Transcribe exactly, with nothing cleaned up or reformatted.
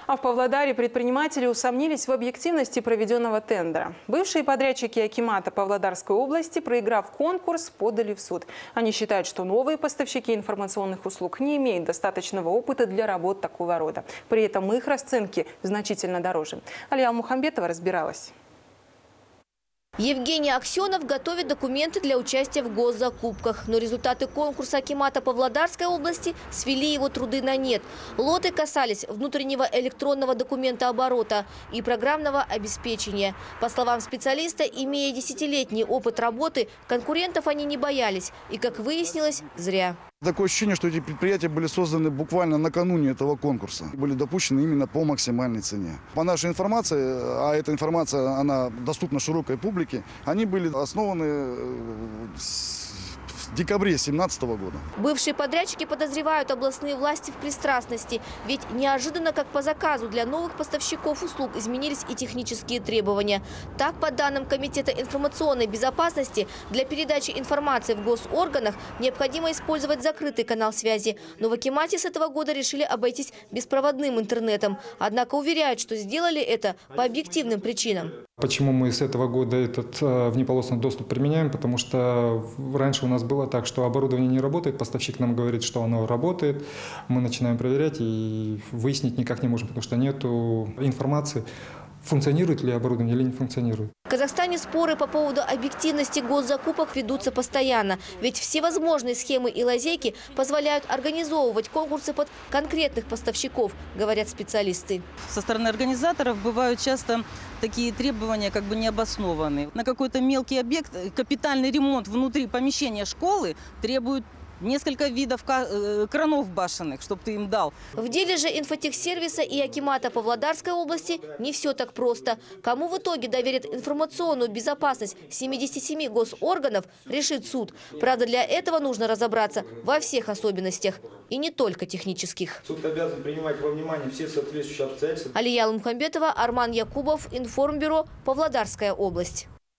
А в Павлодаре предприниматели усомнились в объективности проведенного тендера. Бывшие подрядчики акимата Павлодарской области, проиграв конкурс, подали в суд. Они считают, что новые поставщики информационных услуг не имеют достаточного опыта для работ такого рода. При этом их расценки значительно дороже. Алия Мухамбетова разбиралась. Евгений Аксенов готовит документы для участия в госзакупках. Но результаты конкурса акимата Павлодарской области свели его труды на нет. Лоты касались внутреннего электронного документооборота и программного обеспечения. По словам специалиста, имея десятилетний опыт работы, конкурентов они не боялись. И, как выяснилось, зря. Такое ощущение, что эти предприятия были созданы буквально накануне этого конкурса. Были допущены именно по максимальной цене. По нашей информации, а эта информация она доступна широкой публике, они были основаны в декабре две тысячи семнадцатого года. Бывшие подрядчики подозревают областные власти в пристрастности. Ведь неожиданно, как по заказу, для новых поставщиков услуг изменились и технические требования. Так, по данным Комитета информационной безопасности, для передачи информации в госорганах необходимо использовать закрытый канал связи. Но в акимате с этого года решили обойтись беспроводным интернетом. Однако уверяют, что сделали это по объективным причинам. Почему мы с этого года этот внеполосный доступ применяем? Потому что раньше у нас было так, что оборудование не работает, поставщик нам говорит, что оно работает. Мы начинаем проверять и выяснить никак не можем, потому что нет информации, функционирует ли оборудование или не функционирует. В Казахстане споры по поводу объективности госзакупок ведутся постоянно. Ведь всевозможные схемы и лазейки позволяют организовывать конкурсы под конкретных поставщиков, говорят специалисты. Со стороны организаторов бывают часто такие требования как бы необоснованные. На какой-то мелкий объект капитальный ремонт внутри помещения школы требует несколько видов кранов башенных, чтобы ты им дал. В деле же инфотехсервиса и акимата Павлодарской области не все так просто. Кому в итоге доверят информационную безопасность семидесяти семи госорганов, решит суд. Правда, для этого нужно разобраться во всех особенностях. И не только технических. Суд обязан принимать во внимание все соответствующие обстоятельства. Алия Мухамбетова, Арман Якубов, Информбюро, Павлодарская область.